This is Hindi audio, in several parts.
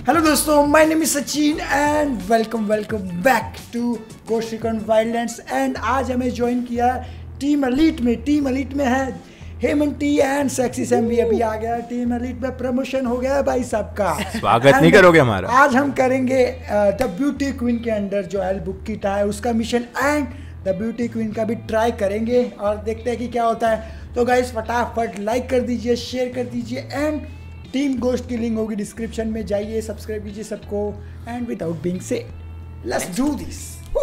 हेलो दोस्तों, my name is Sachin and welcome back to Ghost Recon Wildlands. And आज हमें ज्वाइन किया टीम एलीट में है Hemant T and sexy Sam भी अभी आ गया। टीम एलीट में प्रमोशन हो गया भाई सबका। स्वागत नहीं करोगे हमारा? आज हम करेंगे द ब्यूटी क्वीन के अंडर जो एल बुकिटा है उसका mission and the beauty queen का भी ट्राई करेंगे और देखते हैं कि क्या होता है। तो गाइस फटाफट लाइक कर दीजिए, शेयर कर दीजिए एंड टीम गोस्ट की लिंक होगी डिस्क्रिप्शन में, जाइए सब्सक्राइब कीजिए सबको। And without being said let's do this.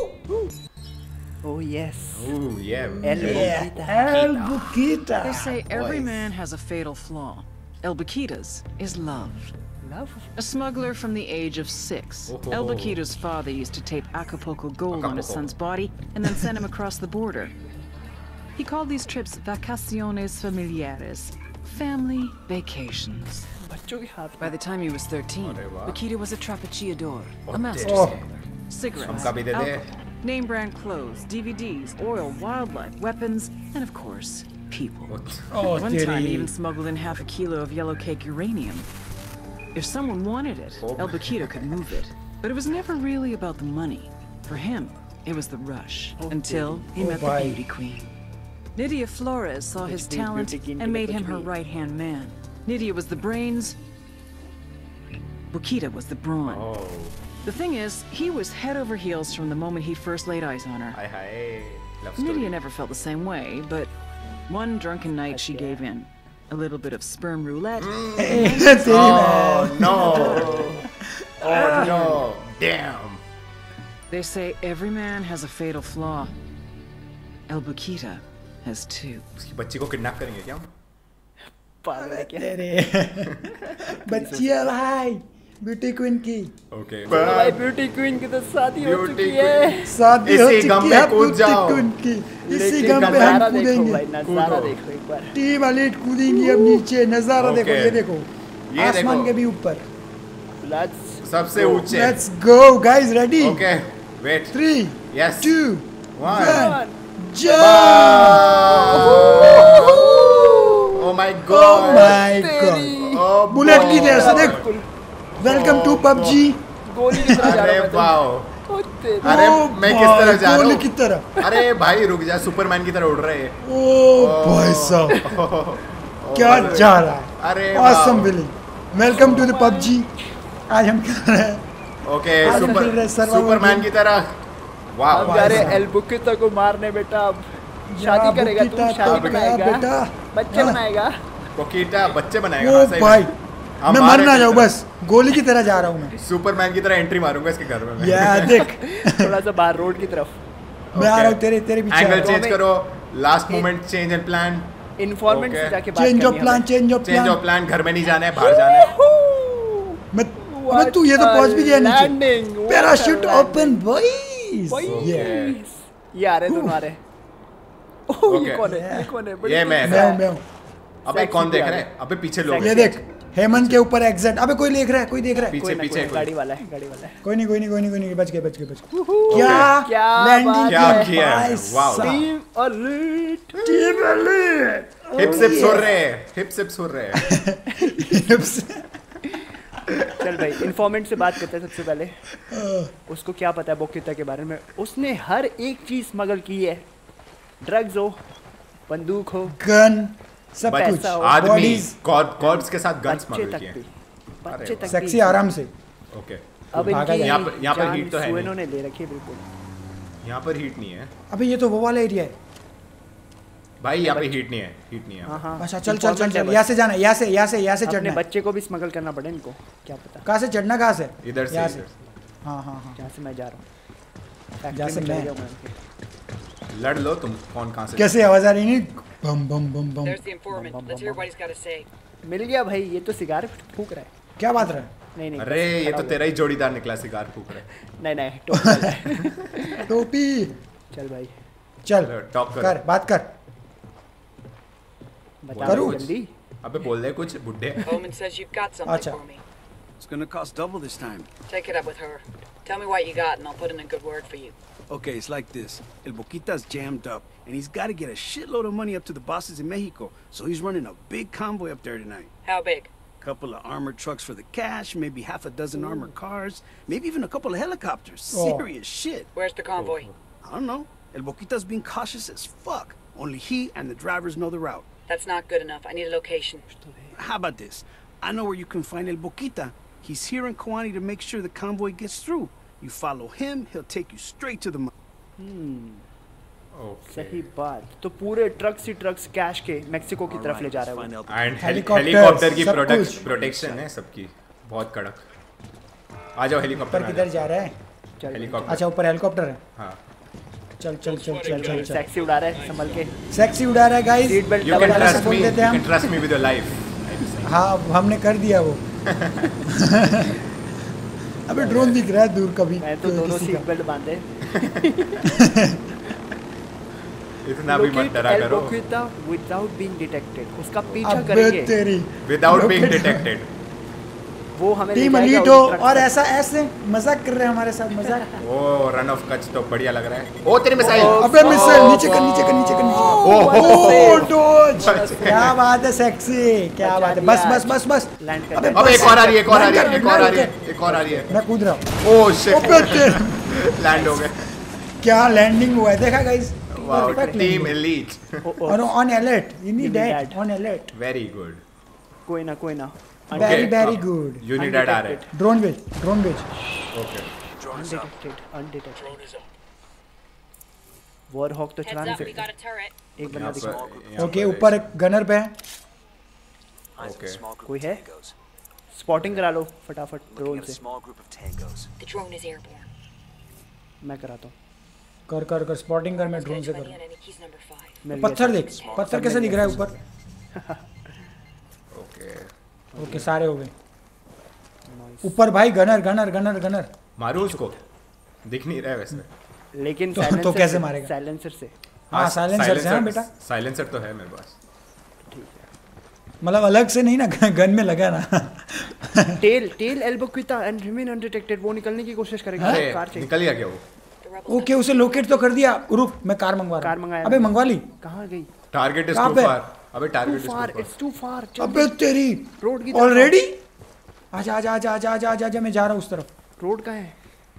Oh yes. Ooh, yeah. El Buquita. They say every man has a fatal flaw. El Buquita's is love. Love? A smuggler from the age of 6. El Buquita's father used to tape Acapulco gold on his son's body and then send him across the border. He called these trips vacaciones familiares, family vacations. बच्चों के हाथ By the time he was 13, Buquita was a trapechiador, a master Oh. smuggler. Cigarettes, हमका भी दे दे। alcohol, name brand clothes, DVDs, oil, wildlife, weapons, and of course, people. Oh, One time he even तेरी। smuggled in half a kilo of yellow cake uranium. If someone wanted it, El Buquita could move it. But it was never really about the money. For him, it was the rush. Until he met the bhai. beauty queen. Nydia Flores saw his bhi talent beauty queen and ke made liye him kuch her bhi. right-hand man. Nydia was the brains. Buquita was the brawn. Oh, The thing is, he was head over heels from the moment he first laid eyes on her. Hi hi, love Nydia story. never felt the same way, but one drunken night she gave in. A little bit of sperm roulette. तेरी Oh no! Oh no! Damn! They say every man has a fatal flaw. El Buquita has two. उसकी बच्ची को किडनैप करेंगे क्या? पागल है क्या? तेरे बच्ची है भाई ब्यूटी क्वीन की। Okay. भाई ब्यूटी क्वीन की तो शादी हो Beauty चुकी है। शादी हो इसी गम चुकी में है कूद ब्यूटी जाओ। क्वीन की। इसी लेकिन गम पे हम नजारा देखो कूदेंगे। भाई, नजारा कूदो। देखो एक बार। टीम एलीट कूदेंगी अब नीचे। नजारा देखो, Okay. ये देखो, ये आसमान देखो। के भी ऊपर। Let's सबसे ऊंचे। Let's go guys, ready? Okay. Wait. 3 Yes. 2 One. 1 jump. Oh my oh God. My God. Oh bullet की boy. देर से देख। Welcome to PUBG. गोली की तरह जा अरे रहा है वाओ। ओ तेरी। अरे मैं किस तरह जा रहा गोली हूँ? की तरह। अरे भाई रुक जा, सुपरमैन की तरह उड़ रहे हैं। ओ भाई साहब क्या जा रहा है। अरे ऑसम वाओ। विलिंग। Welcome to the PUBG. आज हम कर रहे हैं ओके, आज हम खेल रहे हैं survival सुपरमैन game। की तरह। वाह अब जा रहे एल बुकिटा को मारने बेटा। अब शादी करेगा तू, शादी बनाएगा, बेटा। बच्चे बनाएगा। कोकीटा बच्चे बनाएगा। ओ हाँ, सही भाई में। हम मैं मर मारे ना थे जाऊँ, इस तरह। बस गोली की तरह जा रहा हूँ मैं। सुपरमैन की तरह एंट्री मारूंगा इसके घर में मैं। या देख थोड़ा सा बाहर रोड की तरफ। मैं आ रहा हूँ तेरे तेरे पीछे। एंगल तो चेंज हमें- करो, last moment change and plan. Informant Okay. से जाके बात चेंज ऑफ करनी प्लान, हमें। Change of change of plan. Plan. घर में नहीं जाना है, बाहर जाना है। मैं अबे तू ये तो पहुंच भी गया नीचे। Landing, what a parachute landing. Open boys. Boys. ये ये आ रहे दोनों आ रहे। ओह ये Okay. कौन है? ये कौन है? बड़ी ये मैं तेज मैं है। हूँ मैं हूँ। अबे Sexy कौन देख भी आ रहा है? रहे। अबे पीछे लोग ये हैं। देख हेमंत के ऊपर एग्जैक्ट। अबे कोई देख रहा है, कोई देख रहा है। पीछे कोई ना, पीछे कोई कोई। गाड़ी वाला है, गाड़ी वाला है। कोई नहीं बच गए Okay. क्या लैंडिंग क्या किया है? Wow. Team alert. Team elite. हिप सिप्स हो रहे हैं, हिप सिप्स हो रहे हैं। चल भाई इन्फॉर्मेंट से बात करते हैं सबसे पहले। उसको क्या पता है बोकिता के बारे में? उसने हर एक चीज स्मगल की है। ड्रग्स हो, बंदूक हो, गन सब बट कुछ। पैसा हो, आदमी bodies, गॉड्स के साथ गन्स बच्चे स्मगल तक किए। भी, बच्चे तक सेक्सी भी। आराम से। ओके, अब भागा इनकी यहाँ पर जान हीट तो है नहीं। सुएनों ने ले रखी है बिल्कुल। यहाँ पर हीट नहीं है अबे ये तो वो वाला एरिया है। भाई, यहाँ पे हीट नहीं है, हीट नहीं है। हाँ हाँ। अच्छा चल Informant है यहाँ से जाना है, यहाँ से अपने चढ़ना है। बच्चे को भी स्मगल करना पड़े इनको, क्या पता। कहाँ से चढ़ना, कहाँ से? इधर से यहाँ इधर हाँ हाँ हाँ। जहाँ से मैं जा रहा हूँ। जहाँ से फैक्ट्री में मैं- चले जाऊँ उनके। लड़ लो तुम, कौन कहाँ से। कैसे आवाज आ रही नहीं? बम बम बम बम। There's the informant. Let's hear what he's got to say. मिल गया भाई, ये तो सिगार फूक रहा है। क्या बात रहा है? नहीं नहीं अरे बस ये खड़ा तो हो तेरा ही जोड़ीदार निकला, सिगार फूक रहा है। गया। नहीं टोपी वाला है। टोपी। चल भाई चल टॉप कर, बात कर। बता करूँ? दो जल्दी। अबे बोल दे कुछ बुड्ढे। Bowman says you've got something Acha. for me. It's gonna cost double this time. Take it up with her. Tell me what you got, and I'll put in a good word for you. Okay, it's like this. El Boquita's jammed up, and he's got to get a shitload of money up to the bosses in Mexico, so he's running a big convoy up there tonight. How big? couple of armored trucks for the cash, maybe half a dozen armored cars, maybe even a couple of helicopters. Oh. Serious shit. Where's the convoy? I don't know. El Boquita's being cautious as fuck. Only he and the drivers know the route. That's not good enough. I need a location. How about this? I know where you can find El Boquita. He's here in Kawani to make sure the convoy gets through. You follow him, he'll take you straight to the... सही बात। तो पूरे ट्रक्स ही ट्रक्स कैश के मेक्सिको की तरफ ले जा रहा है वो। एंड Helicopters, हेलीकॉप्टर की सब कुछ। प्रोटेक्शन है सबकी बहुत कड़क। आ जाओ हेलीकॉप्टर ऊपर किधर जा रहा है? हेलीकॉप्टर। अच्छा ऊपर हेलीकॉप्टर है। हाँ चल चल चल चल चल चल। टैक्सी उड़ा रहा है संभल के। सेक्सी उड़ा रहा है guys. Seat belt you can double trust बोल मी, देते हैं यू हम। Can trust me with your life. हाँ हमने कर दिया वो। अबे ड्रोन दिख रहा है दूर कभी। मैं तो दोनों किसी का। सीट बेल्ट बांधे। इतना भी मत डरा करो। Without being detected. उसका पीछा अबे करेंगे। तेरी। Without being detected. वो हमें टीम ले जाएगा एलीट हो उस ट्रक और से। ऐसा ऐसे मजाक कर रहे हैं हमारे साथ मजाक। ओ रन ऑफ कच तो बढ़िया लग रहा है। ओ तेरी मिसाइल। अबे मिसाइल नीचे कर नीचे कर नीचे कर नीचे। ओह डोज। क्या बात है सेक्सी। क्या बात है। बस बस बस बस। लैंड कर अबे अब एक और आ रही है, एक और आ रही है, लैंड एक और आ रही कर, है, एक और आ रही है। मैं कूद रहा हूँ। Oh shit. अबे तेरी। लैंड हो गए। क्या लैंडिंग हुआ है देखा गाइस। Wow team elite. और on alert you need that that. On alert. Very good. कोई ना। Very very good. यूनिडेड आ रहे हैं। ड्रोन भेज ड्रोन भेज। ओके। अनडिटेक्टेड। वॉरहॉक तो चला Heads नहीं up, we सकते। got a turret. एक बंदा यहाँ दिखा। पर- ओके ऊपर एक गनर पे है। ओके। कोई है? स्पॉटिंग करा लो फटाफट ड्रोन से। The drone is airborne. मैं कराता हूँ। कर कर कर स्पॉटिंग कर मैं ड्रोन से Attention, कर। enemy keys number 5. मिल गया पत्थर सब। देख पत्थर कैसे दिख रहा है ऊपर। ओके। ओके सारे हो गए। ऊपर भाई गनर गनर गनर गनर। मारू उसको। दिख नहीं रहा है वैसे। लेकिन तो silencer कैसे से- मारेगा? साइलेंसर से। हाँ साइलेंसर से हाँ बेटा। साइलेंसर तो है मेरे पास। मतलब अलग से नहीं ना गन में लगा ना। टेल एल्बोक्विटा एंड रिमेन अनडिटेक्टेड। वो निकलने की कोशिश करेगा। अरे कार चाहिए। निकल गया क्या वो? The rebels ओके उसे लोकेट तो कर दिया। रुक मैं कार मंगवा रहा कार हूँ। मंगाया अबे मैंने। मंगवा ली। कहाँ गई? टारगेट इज कहाँ टू पे? फार। अबे target is too far. It's too far. अबे तेरी रोड की तरफ। ऑलरेडी। आजा आजा आजा आजा आजा आजा आजा मैं जा रहा हूँ उस तरफ। रोड कहाँ है?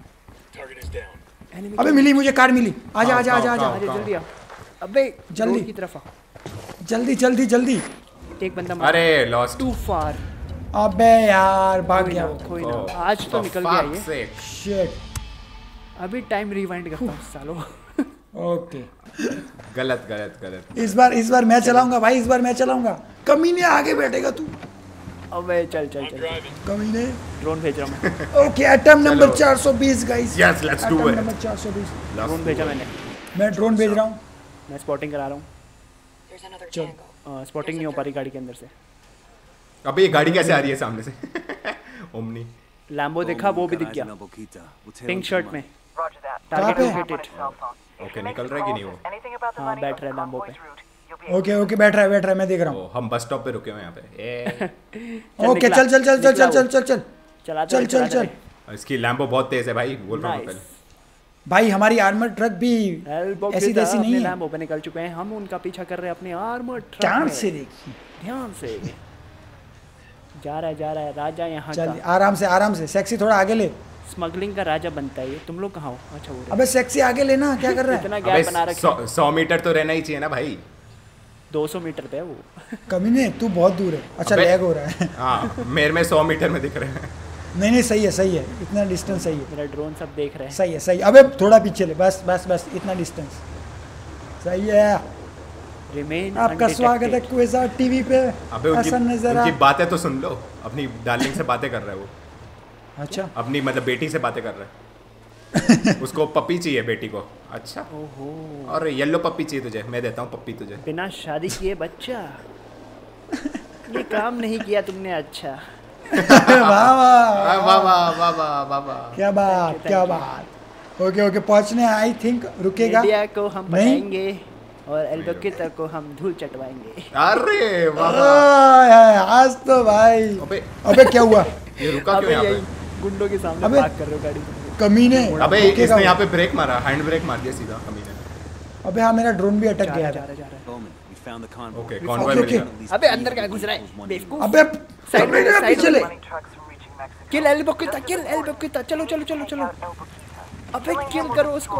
Enemy अबे मिली मुझे कार मिली। आजा आजा आजा आजा अरे जल्दी आ। अबे जल्दी। रोड की तरफ आ। जल्दी जल्दी जल्दी। एक बंदा मार। अरे लॉस्ट। To far. अबे यार भाग गया। कोई ना। आज तो निकल गया ये। शिट। अभी टाइम रिवाइंड करता हूँ सालों। ओके गलत गलत गलत। इस बार मैं चलाऊंगा भाई। इस बार मैं चलाऊंगा। कमीने आगे बैठेगा तू। अबे चल कमीने। ड्रोन भेज रहा हूँ मैं। Okay attempt number 420 guys. Yes, let's do it. Number 420। Drone भेजा मैंने। मैं ड्रोन भेज रहा हूँ। मैं स्पॉटिंग करा रहा हूँ। There's another Chal. tango. Spotting नहीं हो पा रही गाड़ी के अंदर से। अबे ये गाड़ी कैसे आ रही है सामने से? ओमनी। लैम्बो देखा वो भी दिख गया। पिंक शर्ट में। टारगेट पे? लोकेटेड। ओके निकल रहा है कि नहीं वो? हाँ बैठ रहा है लैम्बो पे। ओके ओके बैठ रहा है मैं देख रहा हूँ। ओ, हम बस स्टॉप पे रुके हुए हैं यहाँ पे। ए ओके निकला, चल चल चल चल निकला चल वो। चल चल चलाते चल रहे, चल चलाते चल। इसकी लैम्बो बहुत तेज है भाई। बोल रहा हूँ Nice. पहले। भाई हमारी आर्मर ट्रक भी रहे। ऐसी तैसी नहीं है। लैम्बो पे निकल चुके हैं। हम उनका पीछा कर रहे हैं अपने आर्मर ट्रक ध्यान में। से देखिए। ध्यान से। जा रहा है राजा यहाँ चल का। आराम से सेक्सी थोड़ा आगे ले। स्मगलिंग का राजा बनता है ये। तुम लोग कहाँ हो? अच्छा वो अबे सेक्सी आगे लेना क्या कर रहा है? इतना अबे गैप बना रखे 100 मीटर तो रहना ही चाहिए ना भाई। 200 मीटर पे है वो। कमीने तू बहुत दूर है। अच्छा अबे- लैग हो रहा है। हाँ मेरे में 100 मीटर में दिख रहे हैं। नहीं सही है इतना डिस्टेंस सही है। मेरा ड्रोन सब देख रहे हैं। सही है अबे थोड़ा पीछे ले बस इतना डिस्टेंस सही है। रिमेन आपका स्वागत है क्विज़ टीवी पे। अबे हसन नजर उनकी बातें तो सुन लो। अपनी डार्लिंग से बातें कर रहा है वो। अच्छा अपनी मतलब बेटी से बातें कर रहा है। उसको पप्पी चाहिए बेटी को। अच्छा ओहो। और येलो पप्पी चाहिए तुझे। मैं देता हूँ पप्पी तुझे। बिना शादी किए बच्चा। ये काम नहीं किया तुमने। अच्छा वाह वाह वाह वाह वाह वाह वाह वाह। क्या बात। ओके पहुंचने आई थिंक रुकेगा। इंडिया को हम नहीं। पटाएंगे और एल्बोक्विटा को हम धूल चटवाएंगे। अरे वाह वाह। आज तो भाई अबे अबे क्या हुआ? ये रुका क्यों यहाँ पे? गुंडों के सामने अबे- पार्क कर रहे हो गाड़ी। कमीने अबे रुकेगा इसने वो। यहाँ पे ब्रेक मारा। हैंड ब्रेक मार दिया सीधा कमीने। अबे हाँ मेरा ड्रोन भी अटक जा गया रहा था। है। Bowman, we found the convoy. Okay convoy मिल okay. गया। अबे अंदर क्या घुस रहा है बेवकूफ। अबे साइड में अबे साइड पीछे ले। किल एल बोकिता, किल एल बोकिता, चलो चलो चलो चलो। अबे किल करो उसको।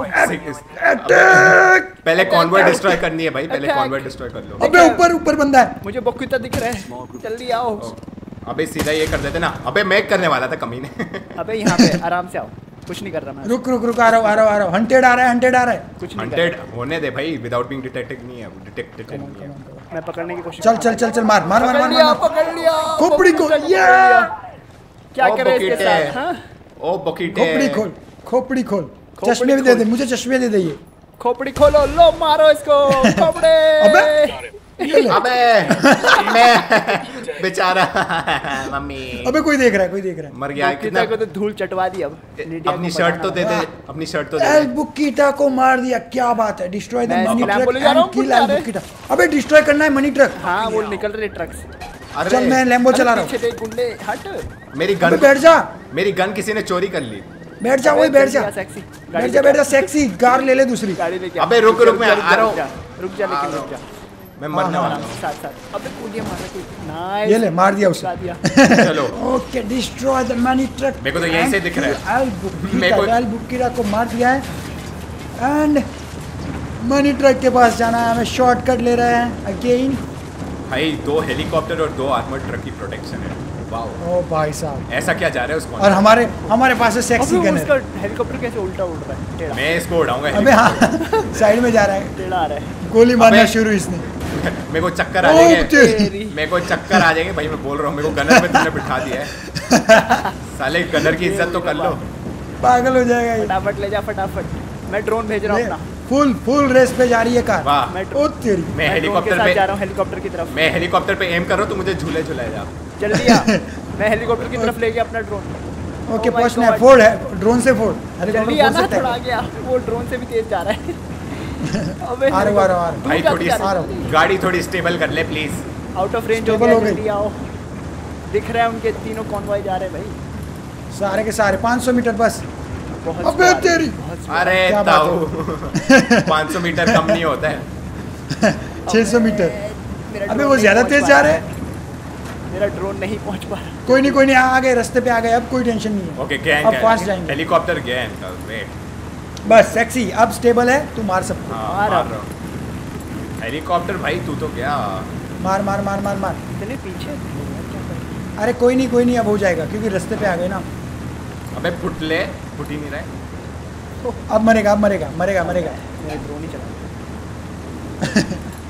अटैक। पहले कॉन्वॉय डिस्ट्रॉय करनी है भाई, पहले कॉन्वॉय डिस्ट्रॉय कर लो। अबे ऊपर बंदा है। मुझे बोकिता दिख रहा है, जल्दी आओ। अबे सीधा ये कर देते ना। अबे मैं करने वाला था कमीने। अबे यहाँ पे आराम से आओ, कुछ नहीं कर रहा मैं। रुक आ रहा हूँ। हंटेड आ रहा है। कुछ नहीं कर हंटेड होने दे भाई, विदाउट बीइंग डिटेक्टेड नहीं है, डिटेक्टेड नहीं है। रहा। मैं पकड़ने की कोशिश चल मार पकड़ लिया खोपड़ी को। ये क्या ओ करे इसके बोकीटे। साथ? हाँ? ओ बोकीटे। खोपड़ी खोल। खोपड़ी चश्मे भी दे दे, मुझे चश्मे दे दे ये। खोपड़ी खोलो, लो मारो इसको खोपड़े। अबे मैं बेचारा मम्मी। अबे कोई देख रहा है। मर गया है कितना कितना। को तो धूल चटवा दी। अब अपनी शर्ट तो दे दे, अपनी शर्ट तो दे एल दे। बुकीटा को मार दिया, क्या बात है। डिस्ट्रॉय द मैं मनी इसके ट्रक लैम्बो ले जा रहा हूँ, एंड किल जा एल रहे। बुकीटा। अबे डिस्ट्रॉय करना है मनी ट्रक। हाँ वो निकल रहे ट्रक से। अरे चल मैं लैम्बो चला रहा हूँ। पीछे देख गुंडे, हट। मेरी अबे गन, बैठ जा मेरी गन किसी ने चोरी कर ली। बैठ जा सेक्सी बैठ जा सेक्सी कार ले ले दूसरी। गाड़ी लेके अबे रुक मैं आ रहा हूँ। रुक जा लेकिन रुक जा। मैं मरने वाला हूँ। साथ अबे कूदिया मारा कोई। नाइस, ये ले मार दिया उसे। चलो okay destroy the money truck. मेरे को तो यहीं से दिख रहा है। एल बुकीटा को मार दिया है एंड मनी ट्रक के पास जाना है। हमें शॉर्टकट ले रहे हैं अगेन। भाई 2 हेलीकॉप्टर और 2 आर्मर्ड ट्रक की प्रोटेक्शन है। वाओ ओ भाई साहब, ऐसा क्या जा रहा है उसको। और हमारे पास है सेक्सी गन उसका है। हेलीकॉप्टर कैसे उल्टा उड़ रहा है टेढ़ा। मैं इसको उड़ाऊंगा। अबे हाँ साइड में जा रहा है, टेढ़ा आ रहा है। गोली मारना अबे। शुरू इसने। मेरे को चक्कर आ ओ जाएंगे, तेरी। मेरे को चक्कर आ जाएंगे भाई। मैं बोल रहा हूँ, मेरे को गनर पे तुमने बिठा दिया है। साले गनर की इज्जत तो कर लो। पागल हो जाएगा ये। फटाफट ले जा फटाफट। मैं ड्रोन भेज रहा हूँ अपना। फुल रेस पे जा रही है कार। वाह मैं ओ तेरी। मैं ड्रोन के हेलीकॉप्टर साथ पे जा रहा हूँ हेलीकॉप्टर की तरफ। मैं हेलीकॉप्टर पे एम कर रहा हूँ, तो मुझे झूले झुलाए जा। जल्दी आ, मैं हेलीकॉप्टर की तरफ ले गया अपना ड्रोन। ओके Oh my पहुंचना है। God. फोर्ड है, ड्रोन से फोर्ड। जल्दी आना, थोड़ा आ गया। वो ड्रोन से भी तेज जा रहा है। अबे आ रहा हूँ। भाई थोड़ी आ रहा हूँ। गाड़ी थोड़ी स्टेबल कर ले प्लीज। आउट ऑफ रेंज हो Stable गया, हो गई। जल्दी आओ। दिख रहा है उनके तीनों कॉन्वॉय जा रहे हैं भाई। सारे के सारे 500 मीटर बस। बहुत अबे स्पीड तेरी। बहुत स्पीड। अरे क्या बात ताऊ 500 मीटर कम नहीं होता है। 600 मीटर। मेरा अबे ड्रोन वो नहीं ज्यादा पहुंच तेज पा जा रहा रहे है। हैं। मेरा ड्रोन नहीं पहुंच पा रहा। कोई नहीं आ गए, रास्ते पे आ गए। अब कोई टेंशन नहीं है। ओके गया अब फास्ट जाएंगे। हेलीकॉप्टर गया इनका। वेट बस सेक्सी अब स्टेबल है, तू मार सकता है। हाँ मार मार अब। रहा हूँ। हेलीकॉप्टर भाई तू तो गया। मार। इतने पीछे थे यार, क्या करें? अरे कोई नहीं अब हो जाएगा, क्योंकि रास्ते पे आ गए ना। अबे फुट ही नहीं रहा है। अब मरेगा। मेरा ड्रोन ही चला।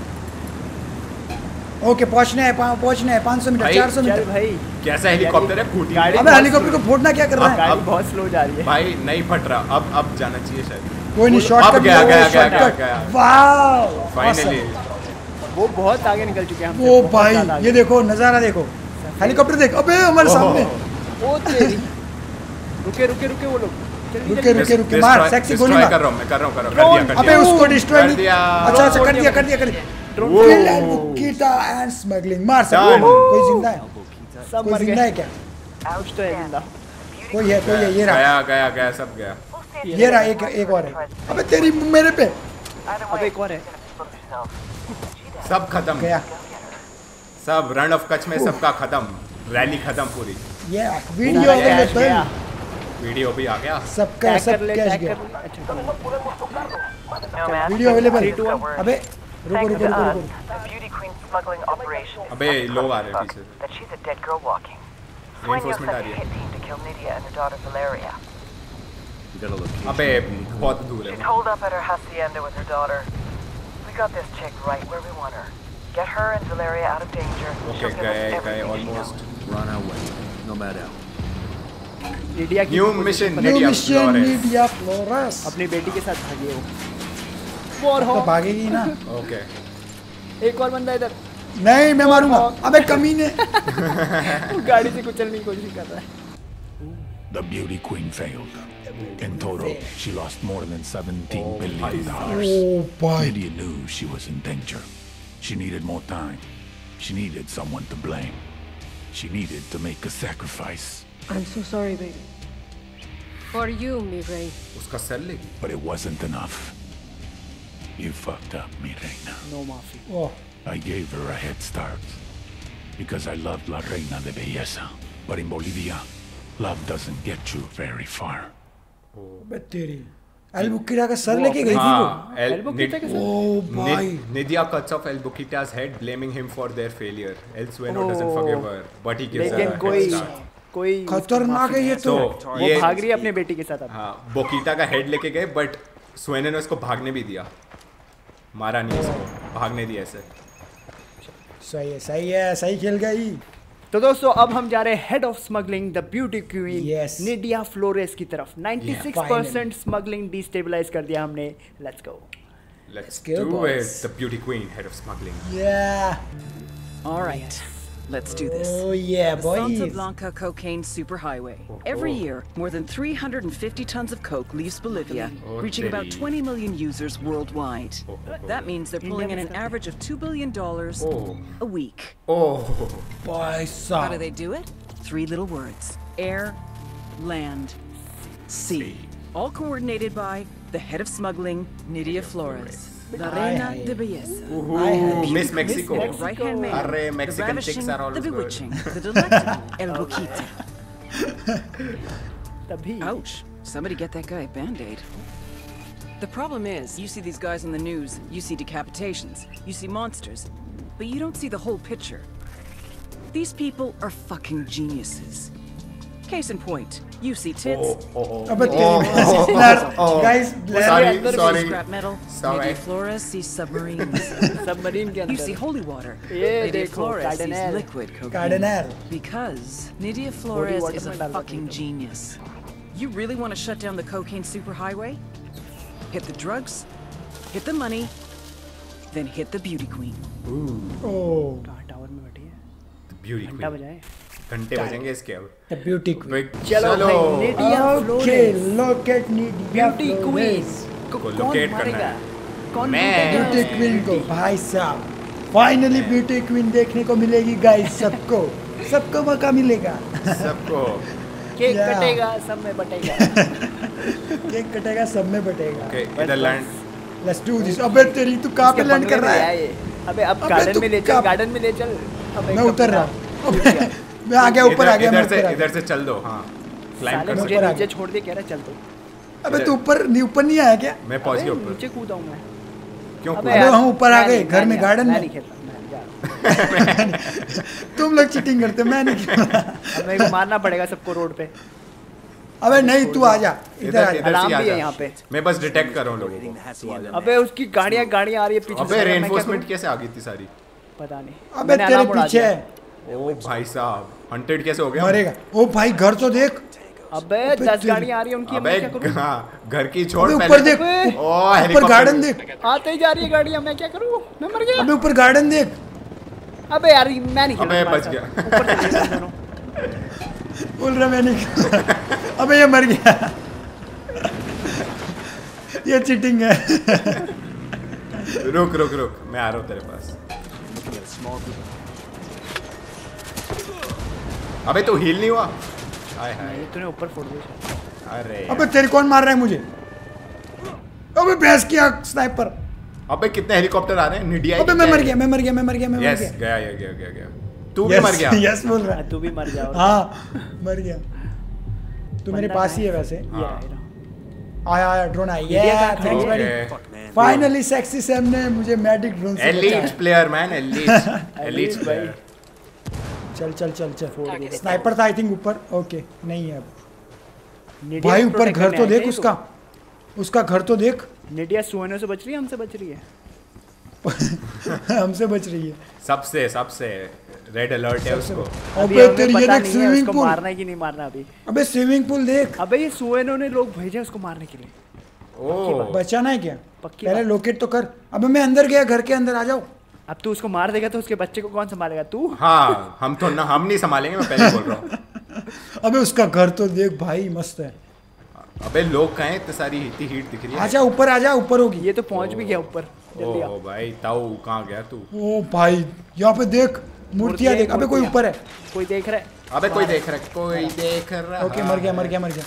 ओके पहुंचने है 500 मीटर, भाई, 400 चल मीटर। भाई। कैसा हेलीकॉप्टर है, फूटी गाड़ी- अबे हेलीकॉप्टर को फोड़ना क्या कर रहा है? गाड़ी बहुत स्लो जा रही है। भाई नहीं फट रहा। अब जाना चाहिए शायद। कोई नहीं, अब शॉर्टकट गया। वाओ फाइनली वो बहुत आगे निकल चुके हैं हमसे, वो बहुत भाई ज़्यादा आगे। ये देखो नजारा देखो, हेलीकॉप्टर देख। अबे हमारे सामने। ओ तेरी। रुके वो लोग। जल्दी, रुके जल्दी। मार। सेक्सी गोली मार। कर रहा हूँ मैं, कर रहा हूँ। ड्रोन। कर अबे दिया। उसको डिस्ट्रॉय कर नहीं दिया। अच्छा कर दिया। ड्रोन वो। Kill and Bukita and smuggling। मार सब। Done। कोई जिंदा है? सब कोई मर जिंदा है गए। क्या? कुछ तो है जिंदा। कोई है ये रहा। गया सब गया। ये रहा एक और है। अबे तेरी मेरे पे अब एक और है। सब खत्म। गया। सब रन ऑफ कच्छ में सबका खत्म। रैली खत्म पूरी। ये वीडियो कैश गया। वीडियो भी आ गया। सबका टैग सब कर ले, कैश टैग गया। कर ले। अच्छा वीडियो अवेलेबल। 3, 2, 1। अबे रुको The Beauty Queen smuggling operation is अबे लोग आ रहे हैं पीछे। that she's a dead girl walking. Sueño Reinforcement sent uh a रही hit है। team to kill Nydia and her daughter Valeria. अबे बहुत दूर She's है। holed up at her hacienda with her daughter. We got this chick right where we want her. Get her and Valeria out of danger. Okay She'll give us गए everything she almost. knows. We're on our way, no matter. Lydia की न्यू position मिशन पर- new Nidia mission Florence. Nidia Flores. अपनी बेटी के साथ भागी है वो। और तो हो भागेगी ना। ओके एक और बंदा इधर। नहीं मैं मारूंगा। अबे कमीने। वो गाड़ी से कुचलने की कोशिश कर रहा है। The Beauty Queen failed. In total, she lost more than $17 billion. ओ भाई Lydia knew she was in danger. She needed more time. She needed someone to blame. She needed to make a sacrifice. I'm so sorry, baby. For you, Mireille. उसका सेल ले। But it wasn't enough. You fucked up, Mirena. No माफी। Oh I gave her a head start because I loved La Reina de Belleza. But in Bolivia, love doesn't get you very far. बे तेरी Albuquerque का सर लेके गई थी वो। Albuquerque का सर? ओ भाई। Nidia cuts off Albuquerque's head, blaming him for their failure. El Sueno doesn't forgive her, but he gives her a head start. कोई खतरनाक है ये तो। वो भाग रही है अपने बेटी के साथ अब। हाँ, बोकीटा का हेड लेके गए, बट सुएनो ने उसको भागने भी दिया, मारा नहीं उसको, भागने दिया ऐसे। सही है, सही खेल गई। तो दोस्तों अब हम जा रहे हैं head of smuggling the beauty queen Nidia Flores की तरफ। 96% स्मगलिंग डिस्टेबलाइज कर दिया हमने। Let's go. Let's do it. The beauty queen, head of smuggling. Yeah. All right. Let's do this. Oh yeah, boys. Santa Blanca cocaine superhighway. Every year, more than 350 tons of coke leaves Bolivia, reaching about 20 million users worldwide. That means they're pulling in an average of $2 billion a week. How do they do it? 3 little words: air, land, sea. All coordinated by the head of smuggling, Nidia Flores. La Reina de Belleza. Miss Mexico. Right hand man. Arre, Mexican the chicks are always the good. bewitching, the delectable, El Boquita. Ouch. Somebody get that guy a Band-Aid. The problem is, you see these guys on the news, you see decapitations, you see monsters, but you don't see the whole picture. These people are fucking geniuses. Case in point, you see tits. Guys, sorry. Scrap metal. Nidia Flores sees submarines. Submarine के अंदर. You see holy water. ये Nidia देखो, Flores sees Cardinal. liquid cocaine. Cardinal. Because Nidia Flores is a fucking genius. You really want to shut down the cocaine superhighway? Hit the drugs, hit the money, then hit the beauty queen. Oh. Tower में बैठी है। The beauty घंटा queen. बजाए। घंटे बजेंगे इसके अब। The beauty queen. चलो Nidia Flores. Okay, locate Nidia beauty queen को कौन locate करना मारेगा? है। कौन ब्यूटी क्वीन को भाई साहब फाइनली ब्यूटी क्वीन देखने को मिलेगी गाइस। सबको मौका मिलेगा। सबको केक कटेगा, सब में बटेगा। केक कटेगा, सब में बटेगा। Okay, इधर लैंड। Let's do this. अबे तेरी तू कहाँ पे लैंड कर रहा है? अबे अब गार्डन में ले चल, गार्डन में ले चल। मैं उतर रहा हूँ। मैं आ गया, ऊपर आ गया। इधर से चल दो। हाँ, क्लाइंब कर मुझे नीचे छोड़ दे, कह रहा चल तू। अबे तू ऊपर नहीं आया क्या? मैं पहुंच गया ऊपर। नीचे कूदा हूं मैं। क्यों अबे कूदा? हम ऊपर आ गए, घर में गार्डन में। नहीं खेलता मैं। तुम लोग चीटिंग करते, मैं नहीं खेलता। अब मेरे को मारना पड़ेगा सबको रोड पे। अबे नहीं, तू आ जा, इधर आ जा। अलार्म भी है यहाँ पे। मैं बस डिटेक्ट कर रहा हूँ लोगों को। अबे उसकी गाड़ियाँ आ रही है पीछे। अबे रेनफोर्समेंट कैसे आ गई थी सारी? पता नहीं। अबे तेरे पीछे है। ओ भाई साहब, हंटेड कैसे हो गया? मरेगा। ओ भाई घर तो देख। अबे 10 गाड़ियाँ आ रही है उनकी। अबे घर की छोड़, ऊपर देख। ऊपर गार्डन देख। आते ही जा रही है गाड़ियाँ, मैं क्या करूँ? मैं मर गया। अबे ऊपर गार्डन देख। अबे यार मैं नहीं। अबे बच गया। बोल रहा मैं नहीं। अबे ये मर गया। ये चीटिंग है। रुक मैं आ रहा हूँ तेरे पास। अबे तू हील नहीं हुआ? हाय तूने ऊपर फोड़ दिया। अरे अबे तेरे कौन मार रहा है मुझे? अबे भैंस की आंख स्नाइपर। अबे कितने हेलीकॉप्टर आ रहे हैं? निडिया। अबे मैं मर गया। यस, गया। तू भी मर गया। यस बोल रहा है। तू भी मर जा। हाँ मर गया। तू मेरे पास ही है वैसे। आया ड्रोन आया। थैंक्स बड़ी। फाइनली सेक्सी सैम ने मुझे मैजिक ड्रोन से बचाया। Elite player man, elite player. चल स्नाइपर था आई थिंक ऊपर। ओके नहीं है अब। भाई ऊपर घर तो देख उसका घर तो देख। निडिया सुएनो से बच रही है, हमसे बच रही है। हमसे बच रही है। सबसे रेड अलर्ट है उसको। अबे तेरी ये देख स्विमिंग पूल। मारना है कि नहीं मारना अभी? अबे स्विमिंग पूल देख। अबे ये सुएनो ने लोग भेजे उसको मारने के लिए। ओह बचाना है क्या? पहले लोकेट तो कर। अबे मैं अंदर गया, घर के अंदर आ जाओ। अब तू उसको मार देगा तो उसके बच्चे को कौन संभालेगा? तू। हाँ हम नहीं संभालेंगे, मैं पहले बोल रहा हूँ। अबे उसका घर तो देख भाई, मस्त है। अबे लोग कहाँ हैं? इतनी सारी हीट दिख रही है। आजा ऊपर होगी। ये तो पहुंच भी गया ऊपर। जल्दी आ। ओ भाई ताऊ कहाँ गया तू? ओ भाई यहाँ पे देख, मूर्तियाँ देख। अबे कोई ऊपर है। कोई देख रहा है। अबे कोई देख रहा है। ओके मर गया।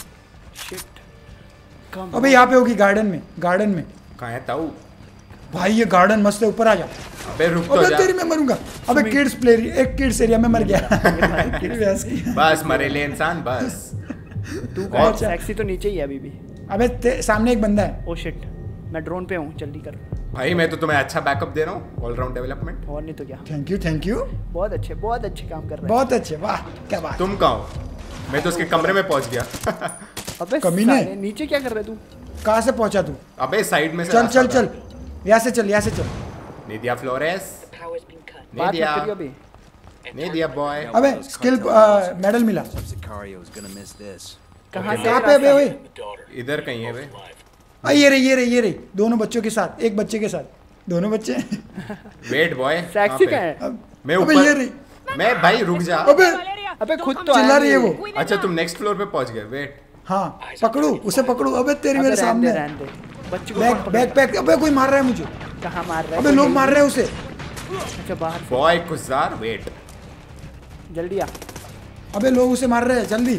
शिट। अबे यहाँ पे होगी गार्डन में। कहाँ है ताऊ? भाई ये गार्डन मस्त है, ऊपर आ जा। अबे रुक तो अबे जा। तेरी मैं मरूंगा। अबे किड्स प्ले एक किड्स एरिया में मर गया। बस मरे ले इंसान बस। तू कौन? सेक्सी तो नीचे ही है अभी भी। अबे सामने एक बंदा है। ओ शिट, मैं ड्रोन पे हूँ, जल्दी कर। भाई मैं तो तुम्हें अच्छा बैकअप दे रहा हूँ, ऑल राउंड डेवलपमेंट। और नहीं तो क्या। Thank you. बहुत अच्छे काम कर रहे हैं। बहुत अच्छे, वाह क्या बात। तुम कहाँ हो? मैं तो उसके कमरे में पहुंच गया। अबे कमीने। नीचे क्या कर रहे तू? कहाँ से पहुंचा तू? अबे साइड में से चल यहाँ से चल। Nidia Flores, Power's been cut. बात नेदिया, मत करियो अभी। Nidia boy. अबे स्किल मेडल मिला। कहाँ से? कहाँ पे अबे ओए? इधर कहीं है बे। ये रही दोनों बच्चों के साथ, एक बच्चे के साथ दोनों बच्चे। Wait boy. सेक्सी कहाँ है? मैं अबे ऊपर। ये रही। मैं भाई रुक जा। अबे खुद तो चिल्ला आया रही है नहीं। वो। अच्छा तुम नेक्स्ट फ्लोर पे पहुंच गए। वेट। हाँ पकड़ू उसे पकड़ू। अबे तेरी मेरे सामने। रहने दे। बच्चे को बैक। अबे कोई मार रहा है मुझे। कहाँ मार रहा है? अबे लोग मार रहे हैं उसे। अच्छा बाहर। बॉय गुजार वेट। जल्दी आ। अबे लोग उसे मार रहे हैं, जल्दी।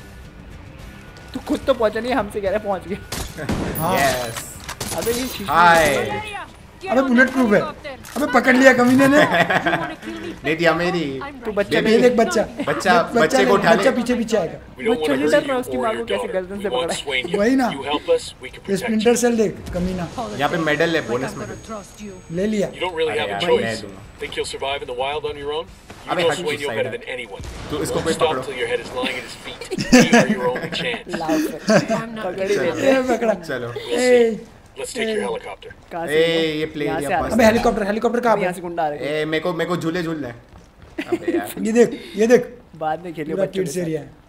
तू खुद तो पहुंचा नहीं, हमसे कह रहा है पहुंच गया। हाँ। यस। अबे ये शीशे। हाय। अबे बुलेट प्रूफ है। अबे पकड़ लिया कमीने ने। नेदिया मेरी। तू बच्चा ये देख बच्चा बच्चे को उठा ले। बच्चा पीछे आएगा। बच्चा नहीं डर रहा, उसकी माँ को कैसे गर्दन से पकड़ा है। वही ना, स्प्लिंटर सेल देख कमीना। यहाँ पे मेडल है, बोनस मेडल Trust you. ले लिया। You don't really have a अरे यार, मैं choice. दूंगा। Think you'll survive in the wild on your own? You अबे know हट Sueño साइड better है। than anyone. तो इसको कोई Stop पकड़ो। till your head is lying at his feet. We are your only chance. लाओ फिर। I'm not पकड़ ही getting लेते हैं। पकड़ा। चलो। ए Let's take your helicopter. कहाँ ए से? ये प्ले यहाँ से एरिया आ पास। अबे हेलीकॉप्टर कहाँ यहाँ पे? से गुंडा आ रहे हैं। ए मेरे को झूले झूलने। अबे यार। ये देख बाद में खेलियो पूरा बच्चों के किड्स साथ। एरिया है।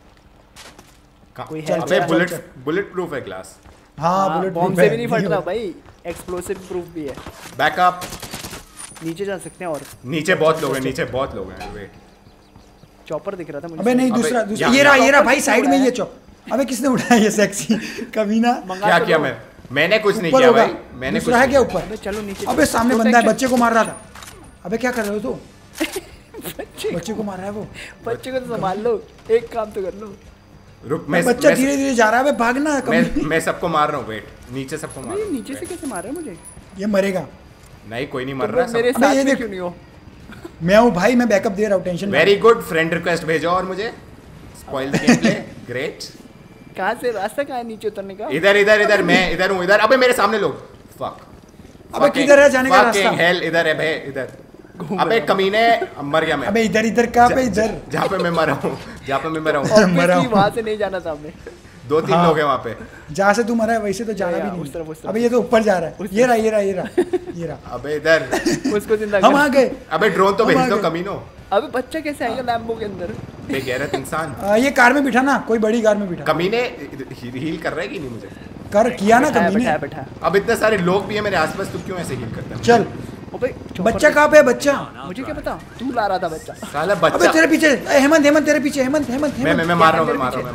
कोई कहाँ? है? अबे चल। बुलेट प्रूफ है ग्लास। हाँ बुलेट बॉम्ब प्रूफ से है। भी नहीं फट रहा भाई, एक्सप्लोसिव प्रूफ भी है। बैकअप। नीचे जा सकते हैं और नीचे बहुत लोग हैं। वेट। चॉपर दिख रहा था मुझे। अबे नहीं अबे, दूसरा यहाँ- ये रहा यहाँ- भाई साइड में ये चौक। अबे किसने उठाया ये सेक्सी कमीना? मंगा क्या तो किया लो। मैंने कुछ नहीं ऊपर किया होगा। भाई। मैंने कुछ दूसरा है नहीं क्या किया। ऊपर? अबे चलो नीचे। अबे सामने बंदा है, Protection। बच्चे को मार रहा था। अबे क्या कर रहे हो तू? बच्चे को मार रहा है वो। बच्चे को तो संभाल लो, एक काम तो कर लो। रुक बच्चा धीरे धीरे जा रहा है। अबे भागना कमीने। मैं सबको मार रहा हूँ। वेट नीचे सबको मार रहा हूँ। नीचे से कैसे मार रहा है मुझे? ये मरेगा। नहीं कोई नहीं मर तुम रहा लोग मेरे है। अबे साथ ये में देख। क्यों नहीं हो? मैं हूँ भाई, मैं बैकअप दे रहा हूँ, tension very good. Friend request भेजो और मुझे spoil the game play. Great. कहाँ से रास्ता कहाँ है नीचे उतरने का? इधर मैं इधर हूँ। इधर अबे मेरे सामने लोग। फक। अबे किधर है जाने का रास्ता? हेल इधर है भाई इधर। अबे कमीने मर गया मैं। अबे इधर कहाँ पे? इधर जहाँ पे मैं मरा हूँ। मरा Obviously हूँ। वहाँ से नहीं जाना था हमें। 2-3 हाँ। लोग हैं वहाँ पे। जहाँ से तू मरा है वैसे तो जाना या, भी उस तरफ, नहीं। उस तरफ। अबे ये तो ऊपर जा रहा है। ये रहा। अबे इधर। उसको जिंदा हम कर। आ गए। अबे ड्रोन तो हम भेज आ दो गए। कमीनो। अबे बच्चा कैसे आएगा लैम्बो के अंदर? बेगैरत इंसान। ये कार में बिठा ना, कोई बड़ी कार में बिठा। कमीने हील कर रहा है कि नहीं मुझे? कर किया ना बैठा कमीने। बैठा। अब इतने सारे लोग भी हैं मेरे आसपास, तू क्यों ऐसे हील करता है? चल अबे बच्चा कहाँ पे है? बच्चा मुझे क्या पता, तू ला रहा था बच्चा। साला अबे बच्चा। तेरे पीछे हेमंत तेरे पीछे। हेमंत मैं मार रहा हूँ।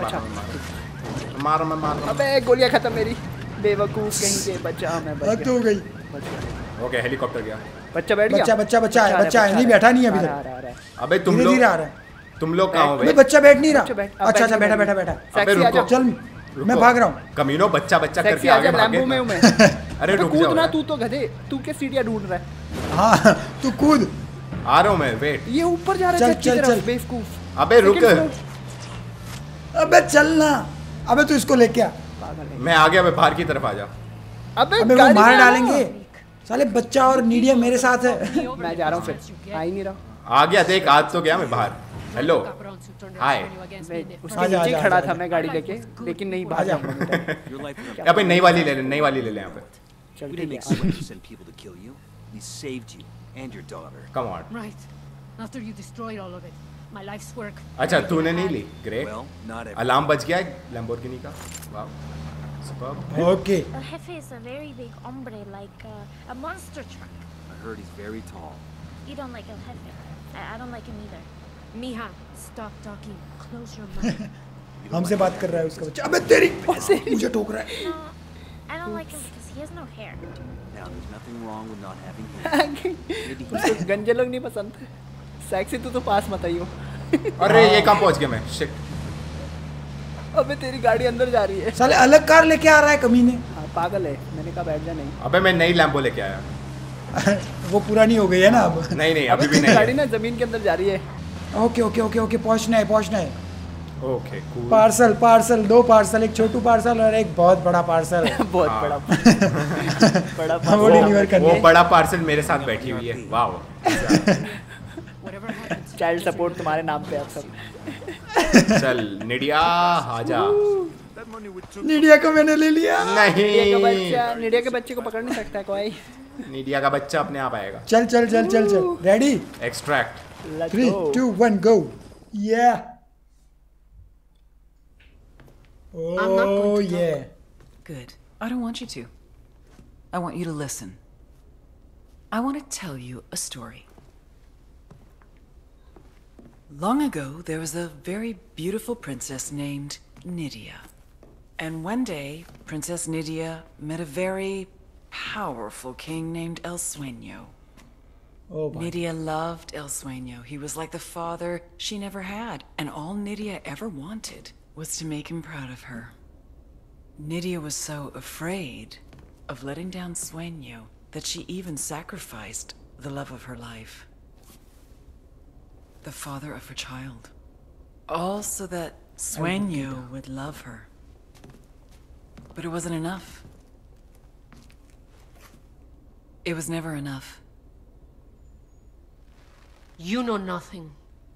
अबे गोलियां खत्म मेरी, बेवकूफ कहीं के। बच्चा मैं बच हद हो गई। ओके हेलीकॉप्टर गया। बच्चा बैठ गया। बच्चा है नहीं बैठा नहीं है अभी तक। अबे तुम धीरे लोग धीरे आ रहा है। तुम लोग कहाँ हो अबे बे? बच्चा बैठ नहीं बच्चा रहा। बैठ- अब अच्छा बैठ बैठा। अबे सेक्सी आजा, रुको। चल मैं भाग रहा हूँ। कमीनो बच्चा करके सेक्सी आगे आजा, भागे लैम्बो में हूँ मैं। अरे अबे रुक कूद जाओ ना, यार। तू तो गधे, तू क्या सीढ़ियाँ ढूंढ रहा है? हाँ तू कूद। आ रहा हूँ मैं। वेट। ये ऊपर जा रहा है चल, चल। बेवकूफ। अबे रुक। अबे चल ना। अबे तू इसको लेके आ। मैं आ गया। बाहर की तरफ आ जा। अबे अबे वो गाड़ी मार में डालेंगे साले। बच्चा और नीडिया मेरे साथ है। मैं जा रहा हूँ फिर, आ ही नहीं रहा। आ गया। देख आज तो गया मैं बाहर। Hello hi. मैं उसके आजा, नीचे आजा, खड़ा आजा, था मैं गाड़ी लेके, लेकिन नहीं बाहर आजा। जाऊंगा। अबे नई वाली ले यहाँ पे। चल We ठीक didn't है। expect to send people to kill you. We saved you and your daughter. Come on. Right. After you destroyed all of it, my life's work. अच्छा तूने नहीं ली। Great. Well, not everyone. Alarm बज गया लैम्बोर्गिनी का। Wow superb. Okay El Jefe is a very big hombre, like a monster truck. I heard he's very tall. You don't like El Jefe. I don't like him either. Mija, stop talking. Close your mouth. हमसे बात कर रहा है उसका बच्चा। अबे तेरी मुझे ठोक रहा है। No, I don't like him because he has no hair. Now, there's nothing wrong with not having hair. Maybe उसको he's गंजे लोग नहीं पसंद। सेक्सी तू तो पास मत आइयो। अरे ये कहाँ पहुँच गया मैं? शिट। अबे तेरी गाड़ी अंदर जा रही है। साले अलग कार लेके आ रहा है कमीने। हाँ पागल है, मैंने कहा बैठ जा। नहीं अबे मैं नई लैम्बो लेके आया। वो पूरा नहीं हो गई है ना अब? नहीं अभी भी नहीं गाड़ी ना जमीन के अंदर जा रही है। ओके पहुंचना है। Okay cool. पार्सल 2 पार्सल, एक छोटू पार्सल और एक बहुत बड़ा पार्सल। बहुत बड़ा पार्सल। वो डिलीवर करना है। वो बड़ा पार्सल मेरे साथ बैठी हुई है। वाह चाइल्ड सपोर्ट तुम्हारे नाम पे आप सब। चल निडिया आजा। निडिया को मैंने ले लिया। नहीं निडिया के बच्चे को पकड़ नहीं सकता कोई। निडिया का बच्चा अपने आप आएगा। चल ready? Extract 3 2 1 go। Yeah। I'm not going Oh to yeah। Good. I don't want you to. I want you to listen. I want to tell you a story. Long ago, there was a very beautiful princess named Nydia. And one day, Princess Nydia met a very powerful king named El Sueño. Oh, Nydia loved El Sueño. He was like the father she never had, and all Nydia ever wanted was to make him proud of her. Nydia was so afraid of letting down Sueño that she even sacrificed the love of her life. The father of her child. All so that Sueño would love her. But it wasn't enough. It was never enough. You know nothing.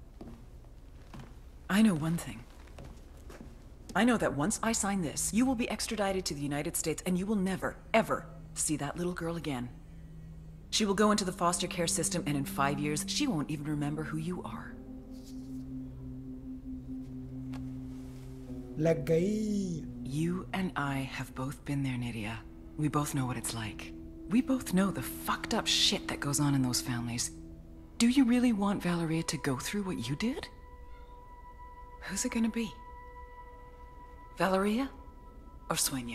I know one thing. I know that once I sign this, you will be extradited to the United States and you will never, ever see that little girl again. She will go into the foster care system and in 5 years, she won't even remember who you are. लग गई। You and I have both been there, Nydia. We both know what it's like. We both know the fucked up shit that goes on in those families. Do you really want Valeria to go through what you did? Who's it gonna be? Valeria or Sueño?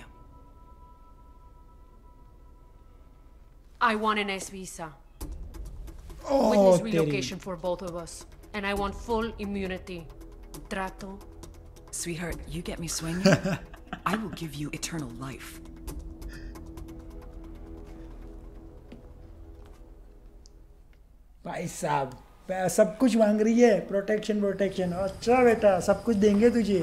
I want an S visa. Oh, Witness relocation for both of us. And I want full immunity. Trato. Sweetheart, you get me Sueño, I will give you eternal life. भाई साहब सब कुछ मांग रही है। प्रोटेक्शन। अच्छा बेटा सब कुछ देंगे तुझे।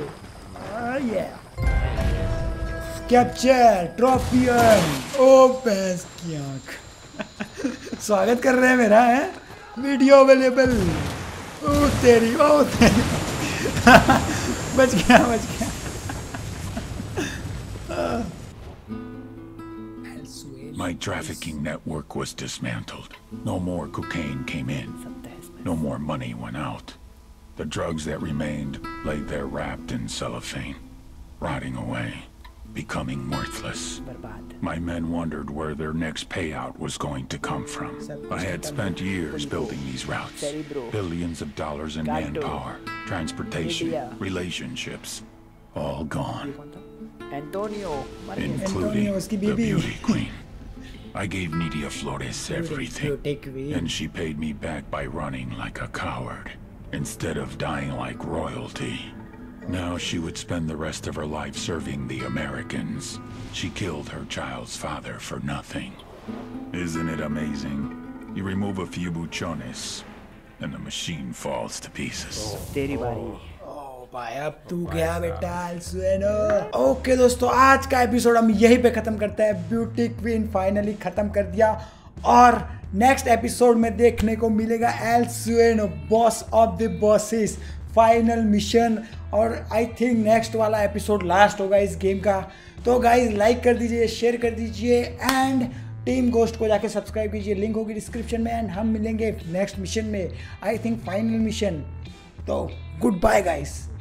कैप्चर ट्रॉफियन। ओ भैंस की आंख। स्वागत कर रहे हैं मेरा है। Video available. ओ तेरी बच गया। My trafficking network was dismantled. No more cocaine came in. No more money went out. The drugs that remained lay there wrapped in cellophane, rotting away, becoming worthless. My men wondered where their next payout was going to come from. I had spent years building these routes. Billions of dollars in manpower, transportation, relationships, all gone. Including the beauty queen. I gave Nydia Flores everything, and she paid me back by running like a coward, instead of dying like royalty. Now she would spend the rest of her life serving the Americans. She killed her child's father for nothing. Isn't it amazing? You remove a few buchones, and the machine falls to pieces. भाई अब तू गया बेटा सुनो। ओके दोस्तों, आज का एपिसोड हम यहीं पे खत्म करते हैं। ब्यूटी क्वीन फाइनली खत्म कर दिया और नेक्स्ट एपिसोड में देखने को मिलेगा El Sueño, boss of the bosses, final mission. और आई थिंक नेक्स्ट वाला एपिसोड लास्ट होगा इस गेम का। तो गाइज लाइक कर दीजिए, शेयर कर दीजिए एंड टीम गोस्ट को जाके सब्सक्राइब कीजिए, लिंक होगी डिस्क्रिप्शन में। एंड हम मिलेंगे नेक्स्ट मिशन में, आई थिंक फाइनल मिशन। तो गुड बाय गाइस।